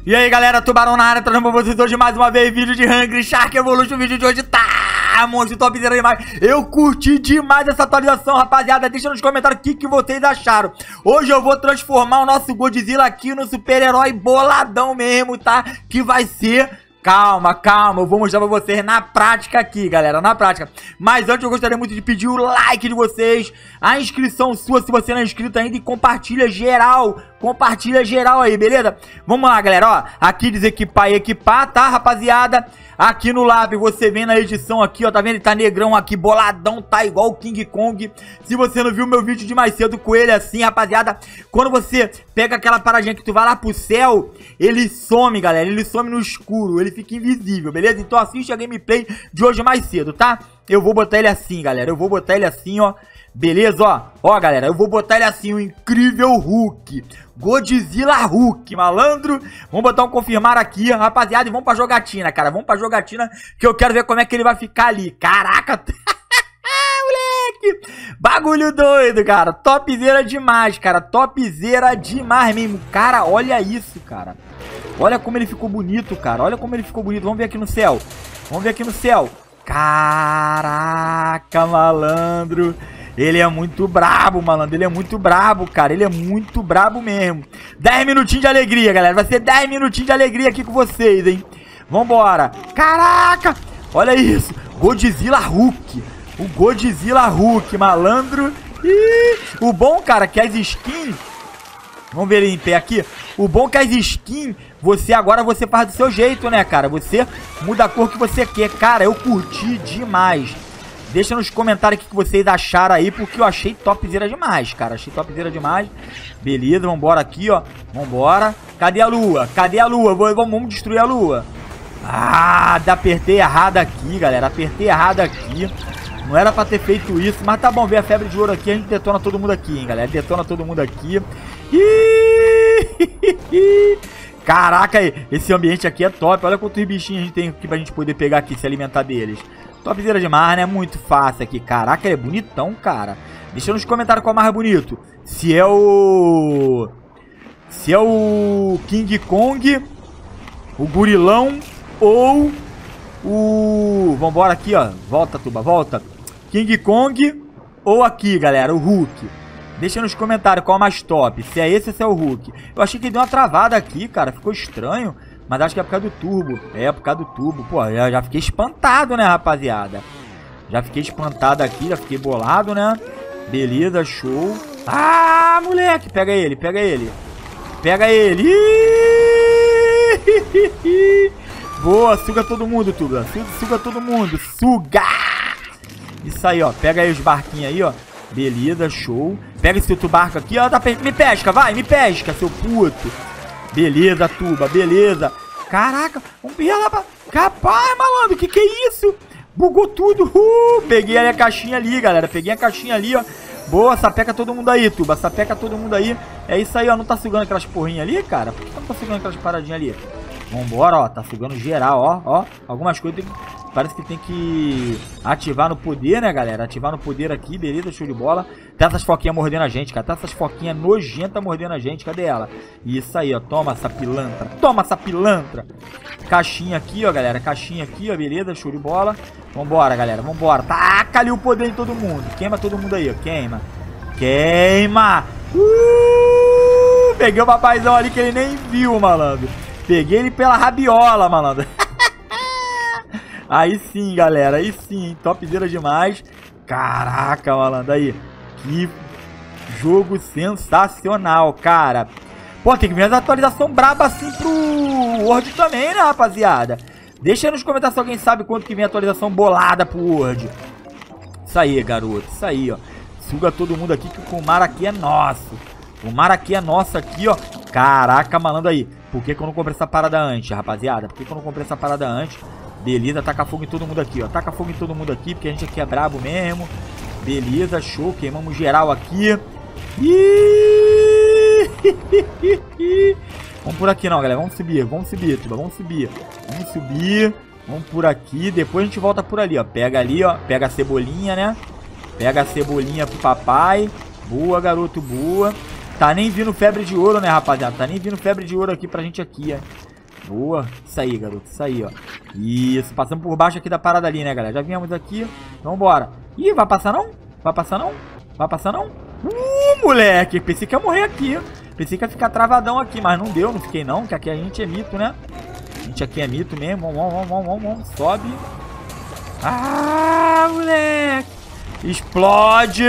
E aí galera, Tubarão na área, trazendo pra vocês hoje mais uma vez vídeo de Hungry Shark Evolution. O vídeo de hoje tá monstro, topzera demais. Eu curti demais essa atualização, rapaziada. Deixa nos comentários o que vocês acharam. Hoje eu vou transformar o nosso Godzilla aqui no super-herói boladão mesmo, tá? Que vai ser... Calma, calma, eu vou mostrar pra vocês na prática aqui, galera, na prática. Mas antes eu gostaria muito de pedir o like de vocês, a inscrição sua se você não é inscrito ainda e compartilha geral aí, beleza? Vamos lá, galera, ó, aqui desequipar e equipar, tá, rapaziada? Aqui no Lab você vem na edição aqui, ó, tá vendo? Ele tá negrão aqui, boladão, tá igual o King Kong. Se você não viu meu vídeo de mais cedo com ele assim, rapaziada, quando você pega aquela paradinha que tu vai lá pro céu, ele some, galera, ele some no escuro, ele fica invisível, beleza? Então assiste a gameplay de hoje mais cedo, tá? Eu vou botar ele assim, galera, eu vou botar ele assim, ó. Beleza, ó, ó galera, eu vou botar ele assim, o incrível Hulk, Godzilla Hulk, malandro. Vamos botar um confirmar aqui, rapaziada, e vamos pra jogatina, cara, vamos pra jogatina, que eu quero ver como é que ele vai ficar ali, caraca, moleque, bagulho doido, cara, topzera demais, cara, topzera demais mesmo, cara, olha isso, cara, olha como ele ficou bonito, cara, olha como ele ficou bonito, vamos ver aqui no céu, vamos ver aqui no céu, caraca, malandro. Ele é muito brabo, malandro. Ele é muito brabo, cara. Ele é muito brabo mesmo. 10 minutinhos de alegria, galera. Vai ser 10 minutinhos de alegria aqui com vocês, hein? Vambora. Caraca! Olha isso. Godzilla Hulk. O Godzilla Hulk, malandro. Ih, o bom, cara, que as skins... Vamos ver ele em pé aqui. O bom que as skins, agora você faz do seu jeito, né, cara? Você muda a cor que você quer. Cara, eu curti demais. Deixa nos comentários o que vocês acharam aí, porque eu achei topzera demais, cara. Achei topzera demais. Beleza, vambora aqui, ó. Vambora. Cadê a lua? Cadê a lua? Vamos destruir a lua. Ah, apertei errado aqui, galera. Apertei errado aqui. Não era pra ter feito isso, mas tá bom. Ver a febre de ouro aqui, a gente detona todo mundo aqui, hein, galera. Detona todo mundo aqui. Caraca, esse ambiente aqui é top. Olha quantos bichinhos a gente tem aqui pra gente poder pegar aqui, se alimentar deles. Topzera demais, né? Muito fácil aqui. Caraca, ele é bonitão, cara. Deixa nos comentários qual é mais bonito. Se é o King Kong, o Gurilão ou o... Vambora aqui, ó. Volta, Tuba, volta. King Kong ou aqui, galera, o Hulk. Deixa nos comentários qual é mais top. Se é esse ou se é o Hulk. Eu achei que deu uma travada aqui, cara. Ficou estranho. Mas acho que é por causa do turbo. É, por causa do turbo. Pô, já fiquei espantado, né, rapaziada? Já fiquei espantado aqui, já fiquei bolado, né? Beleza, show. Ah, moleque! Pega ele, pega ele. Pega ele. Boa, suga todo mundo, Tuba. Suga todo mundo. Suga! Isso aí, ó. Pega aí os barquinhos aí, ó. Beleza, show. Pega esse outro barco aqui, ó. Me pesca, vai, me pesca, seu puto. Beleza, Tuba, beleza. Caraca, vamos pegar lá pra... Capaz, malandro, que é isso? Bugou tudo. Peguei ali a caixinha ali, galera. Peguei a caixinha ali, ó. Boa, sapeca todo mundo aí, Tuba. Sapeca todo mundo aí. É isso aí, ó. Não tá sugando aquelas porrinhas ali, cara? Por que não tá sugando aquelas paradinhas ali? Vambora, ó. Tá sugando geral, ó. Ó. Algumas coisas parece que tem que ativar no poder, né, galera? Ativar no poder aqui, beleza, show de bola. Tem essas foquinhas mordendo a gente, cara. Tem essas foquinhas nojentas mordendo a gente. Cadê ela? Isso aí, ó. Toma essa pilantra. Toma essa pilantra. Caixinha aqui, ó, galera. Caixinha aqui, ó. Beleza, show de bola. Vambora, galera. Vambora. Taca ali o poder em todo mundo. Queima todo mundo aí, ó. Queima. Queima. Peguei o papaizão ali que ele nem viu, malandro. Peguei ele pela rabiola, malandro. Aí sim, galera, aí sim, topzera demais. Caraca, malandro, aí. Que jogo sensacional, cara. Pô, tem que vir uma atualização braba assim pro World também, né, rapaziada? Deixa aí nos comentários se alguém sabe quanto que vem a atualização bolada pro World. Isso aí, garoto, isso aí, ó. Suga todo mundo aqui que o mar aqui é nosso. O mar aqui é nosso aqui, ó. Caraca, malandro aí. Por que eu não comprei essa parada antes, rapaziada? Por que eu não comprei essa parada antes? Beleza, taca fogo em todo mundo aqui, ó. Taca fogo em todo mundo aqui, porque a gente aqui é brabo mesmo. Beleza, show. Queimamos geral aqui. Vamos por aqui não, galera. Vamos subir, Tuba. Vamos subir. Vamos subir. Vamos por aqui. Depois a gente volta por ali, ó. Pega ali, ó. Pega a cebolinha, né? Pega a cebolinha pro papai. Boa, garoto, boa. Tá nem vindo febre de ouro, né, rapaziada? Tá nem vindo febre de ouro aqui pra gente aqui, ó. Boa. Isso aí, garoto. Isso aí, ó. Isso. Passamos por baixo aqui da parada ali, né, galera? Já viemos aqui. Então, bora. Ih, vai passar não? Vai passar não? Vai passar não? Moleque. Pensei que ia morrer aqui. Pensei que ia ficar travadão aqui, mas não deu. Não fiquei não, que aqui a gente é mito, né? A gente aqui é mito mesmo. Vamos. Sobe. Ah, moleque. Explode.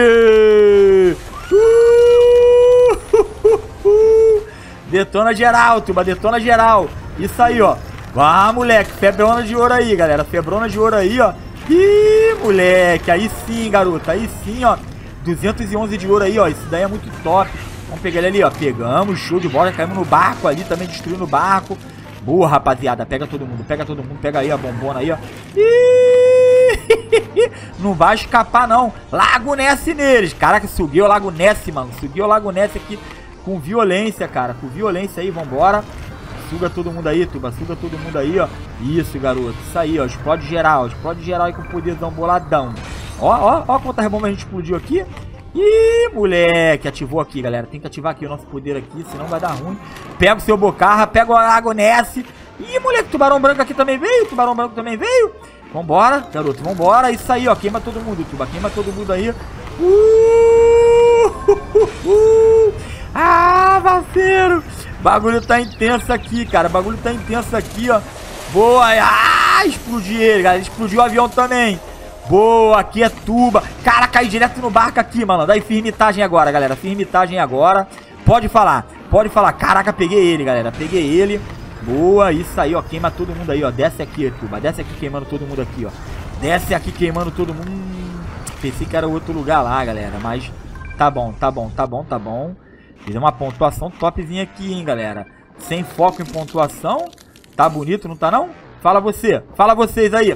Detona geral, Tuba. Detona geral. Isso aí, ó. Vá, moleque. Febrona de ouro aí, galera. Febrona de ouro aí, ó. Ih, moleque. Aí sim, garoto. Aí sim, ó. 211 de ouro aí, ó. Isso daí é muito top. Vamos pegar ele ali, ó. Pegamos. Show de bola. Caímos no barco ali também. Destruindo o barco. Boa, rapaziada. Pega todo mundo. Pega todo mundo. Pega aí a bombona aí, ó. Ih, não vai escapar, não. Lago Ness neles. Caraca, subiu o Lago Ness, mano. Subiu o Lago Ness aqui com violência, cara. Com violência aí. Vambora. Suga todo mundo aí, Tuba. Suga todo mundo aí, ó. Isso, garoto. Isso aí, ó. Explode geral. Explode geral aí com o poderzão boladão. Ó quantas bombas a gente explodiu aqui. Ih, moleque. Ativou aqui, galera. Tem que ativar aqui o nosso poder aqui, senão vai dar ruim. Pega o seu Bocarra. Pega o Lago Ness. Ih, moleque. Tubarão branco aqui também veio. Tubarão branco também veio. Vambora, garoto. Vambora. Isso aí, ó. Queima todo mundo, Tuba. Queima todo mundo aí. Ah, parceiro. Bagulho tá intenso aqui, cara. Bagulho tá intenso aqui, ó. Boa. Ah, explodiu ele, galera. Explodiu o avião também. Boa, aqui é Tuba. Cara, cai direto no barco aqui, mano. Dá firmitagem agora, galera. Firmitagem agora. Pode falar. Pode falar. Caraca, peguei ele, galera. Peguei ele. Boa, isso aí, ó. Queima todo mundo aí, ó. Desce aqui, Tuba. Desce aqui queimando todo mundo aqui, ó. Desce aqui queimando todo mundo. Pensei que era outro lugar lá, galera. Mas tá bom, tá bom, tá bom, tá bom. Fiz uma pontuação topzinha aqui, hein, galera. Sem foco em pontuação. Tá bonito, não tá não? Fala você. Fala vocês aí.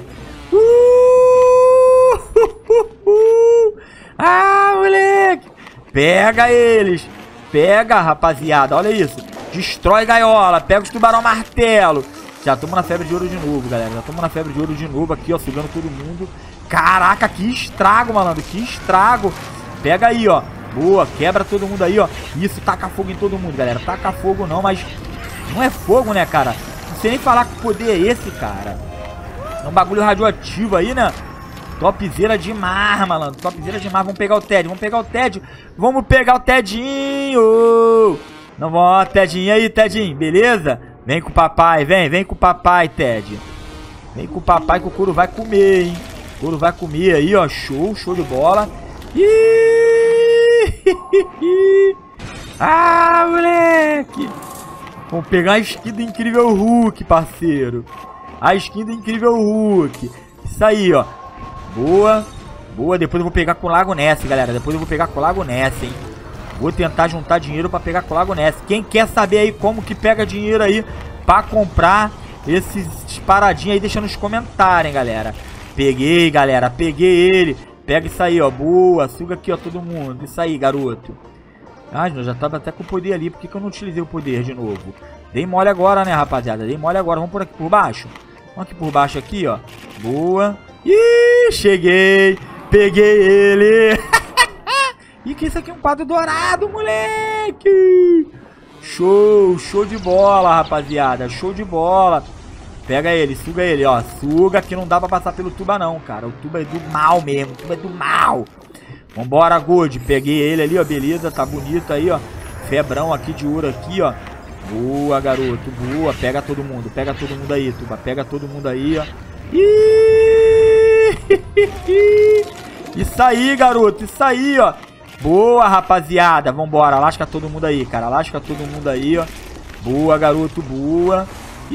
Ah, moleque. Pega eles. Pega, rapaziada. Olha isso. Destrói gaiola. Pega os tubarão martelo. Já estamos na febre de ouro de novo, galera. Já estamos na febre de ouro de novo aqui, ó. Sugando todo mundo. Caraca, que estrago, malandro. Que estrago. Pega aí, ó. Boa, quebra todo mundo aí, ó. Isso, taca fogo em todo mundo, galera. Taca fogo não, mas não é fogo, né, cara? Não sei nem falar que poder é esse, cara. É um bagulho radioativo aí, né? Topzera demais, malandro. Topzera demais. Vamos pegar o Ted. Vamos pegar o Ted. Vamos pegar o Tedinho. Não, ó, Tedinho aí, Tedinho. Beleza? Vem com o papai. Vem com o papai, Ted. Vem com o papai que o couro vai comer, hein? O couro vai comer aí, ó. Show, show de bola. Ah, moleque. Vamos pegar a skin do Incrível Hulk, parceiro. A skin do Incrível Hulk. Isso aí, ó. Boa. Boa. Depois eu vou pegar com o Lago Ness, galera. Depois eu vou pegar com o Lago Ness, hein. Vou tentar juntar dinheiro pra pegar com o Lago Ness. Quem quer saber aí como que pega dinheiro aí pra comprar esses paradinhos aí, deixa nos comentários, hein, galera. Peguei, galera. Peguei ele. Pega isso aí, ó. Boa. Suga aqui, ó, todo mundo. Isso aí, garoto. Ah, eu já tava até com o poder ali. Por que eu não utilizei o poder de novo? Dei mole agora, né, rapaziada? Dei mole agora. Vamos por aqui por baixo. Vamos aqui por baixo aqui, ó. Boa. Ih, cheguei. Peguei ele. Ih, que isso aqui é um quadro dourado, moleque. Show. Show de bola, rapaziada. Show de bola. Pega ele, suga ele, ó. Suga que não dá pra passar pelo tuba não, cara. O tuba é do mal mesmo, o tuba é do mal. Vambora, Good. Peguei ele ali, ó, beleza. Tá bonito aí, ó. Febrão aqui de ouro aqui, ó. Boa, garoto, boa. Pega todo mundo aí, tuba. Pega todo mundo aí, ó. Isso aí, garoto, isso aí, ó. Boa, rapaziada. Vambora, lasca todo mundo aí, cara. Lasca todo mundo aí, ó. Boa, garoto, boa.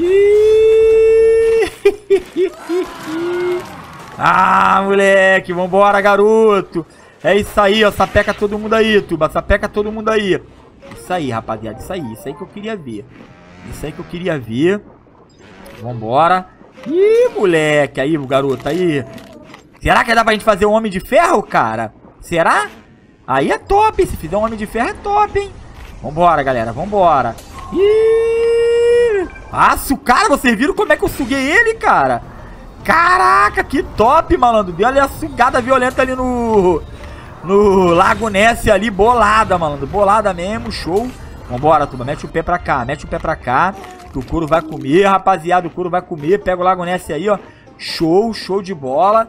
Ah, moleque, vambora, garoto. É isso aí, ó, sapeca todo mundo aí, tuba, sapeca todo mundo aí. Isso aí, rapaziada, isso aí que eu queria ver. Isso aí que eu queria ver. Vambora. Ih, moleque, aí, o garoto, aí. Será que dá pra gente fazer um Homem de Ferro, cara? Será? Aí é top, se fizer um Homem de Ferro é top, hein. Vambora, galera, vambora. Ih! Aço, cara, vocês viram como é que eu suguei ele, cara? Caraca, que top, malandro. Deu ali a sugada violenta ali no Lago Ness ali, bolada, malandro. Bolada mesmo, show. Vambora, tuba, mete o pé pra cá, mete o pé pra cá. Que o couro vai comer, rapaziada. O couro vai comer. Pega o Lago Ness aí, ó. Show, show de bola.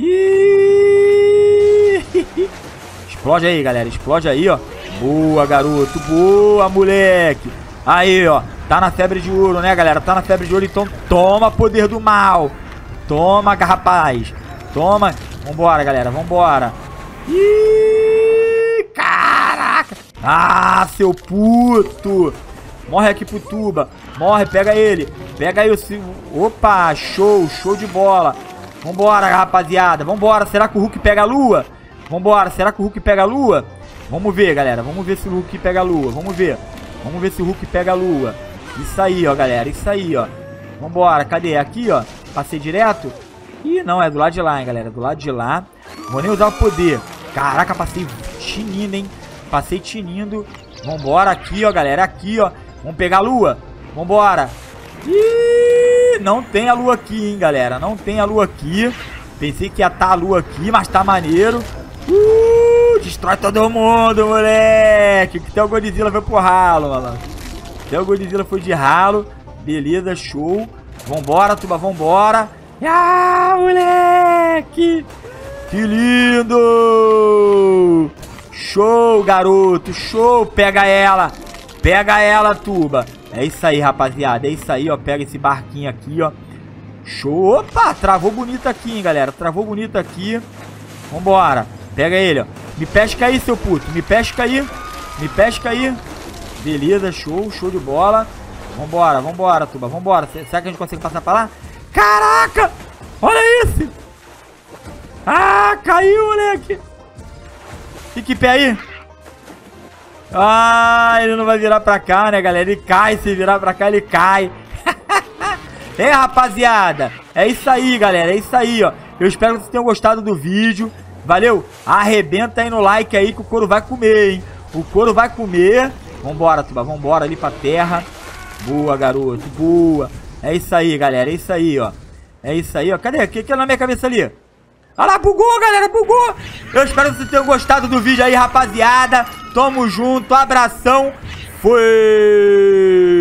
E explode aí, galera. Explode aí, ó. Boa, garoto. Boa, moleque. Aí, ó. Tá na febre de ouro, né, galera? Tá na febre de ouro, então toma poder do mal. Toma, rapaz. Toma. Vambora, galera. Vambora. Ih, caraca. Ah, seu puto. Morre aqui pro Tuba. Morre, pega ele. Pega aí o... Opa, show, show de bola. Vambora, rapaziada. Vambora. Será que o Hulk pega a lua? Vambora. Será que o Hulk pega a lua? Vamos ver, galera. Vamos ver se o Hulk pega a lua. Vamos ver. Vamos ver se o Hulk pega a lua. Isso aí, ó, galera. Isso aí, ó. Vambora. Cadê? Aqui, ó. Passei direto. Ih, não. É do lado de lá, hein, galera. Do lado de lá. Vou nem usar o poder. Caraca, passei tinindo, hein. Passei tinindo. Vambora. Aqui, ó, galera. Aqui, ó. Vamos pegar a lua. Vambora. Ih, não tem a lua aqui, hein, galera. Não tem a lua aqui. Pensei que ia estar a lua aqui, mas tá maneiro. Destrói todo mundo, moleque. Que até o Godzilla foi pro ralo, malandro. Até o Godzilla foi de ralo. Beleza, show. Vambora, Tuba, vambora. Ah, moleque. Que lindo. Show, garoto. Show. Pega ela. Pega ela, Tuba. É isso aí, rapaziada. É isso aí, ó. Pega esse barquinho aqui, ó. Show. Opa, travou bonito aqui, hein, galera. Travou bonito aqui. Vambora. Pega ele, ó. Me pesca aí, seu puto. Me pesca aí. Me pesca aí. Beleza, show. Show de bola. Vambora, vambora, Tuba. Vambora. Será que a gente consegue passar pra lá? Caraca! Olha isso! Ah, caiu, moleque. Fique em pé aí. Ah, ele não vai virar pra cá, né, galera? Ele cai. Se virar pra cá, ele cai. É, rapaziada. É isso aí, galera. É isso aí, ó. Eu espero que vocês tenham gostado do vídeo. Valeu? Arrebenta aí no like aí que o couro vai comer, hein? O couro vai comer. Vambora, Tuba. Vambora ali pra terra. Boa, garoto. Boa. É isso aí, galera. É isso aí, ó. É isso aí, ó. Cadê? O que é na minha cabeça ali? Olha lá, bugou, galera. Bugou. Eu espero que vocês tenham gostado do vídeo aí, rapaziada. Tamo junto. Abração. Foi.